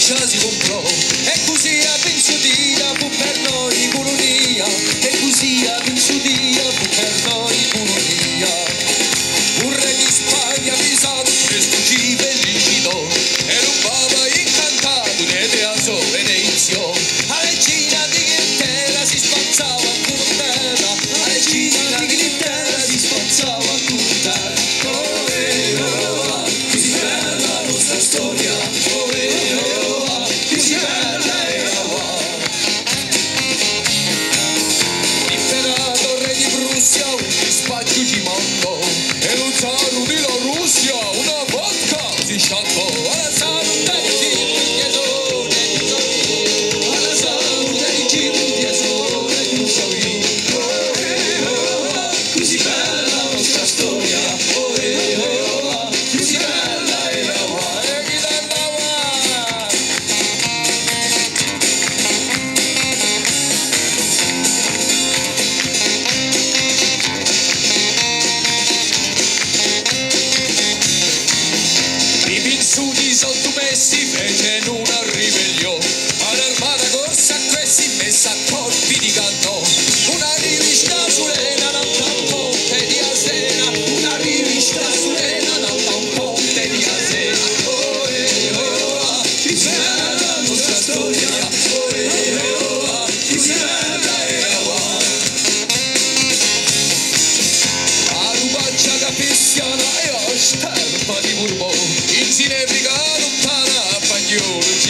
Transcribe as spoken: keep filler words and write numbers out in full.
Francia si comprò e così a pensutina fu per noi colonia, e così a pensutina fu per noi colonia. Un re di Spagna visato presto ci felicitò e rubava incantato nelle a sua Venezia. A regina di Inghilterra si spazzava a terra, a regina di Inghilterra si spazzava a terra. Oh, eh, oh, ah, così bella la nostra storia, oh, eh, oh, ah, così bella è la va. L'imperato re di Prussia un dispaccio ci mandò e lo zar della Russia una vodka si sciacquò. Alla salute di Chiesone, alla salute di Chiesone, tu sei. Oh, eh, oh, ah, così bella la nostra storia, oh, eh, oh, ah, così bella è la va. E chi la va? I pinzuti sottomessi fecero una ribellione, ma l'armata corsa a questi messa a colpi di cannone. Una rivista surena nata un ponte di Asena, una rivista surena nata un ponte di Asena. Oh, eh, oh, ah, che bella la nostra storia, oh, eh, oh, ah, che bella è la va. A Rubaccia capissiana e a Sterpa di Bourbon, in Sinebrica lontana a Pagnolo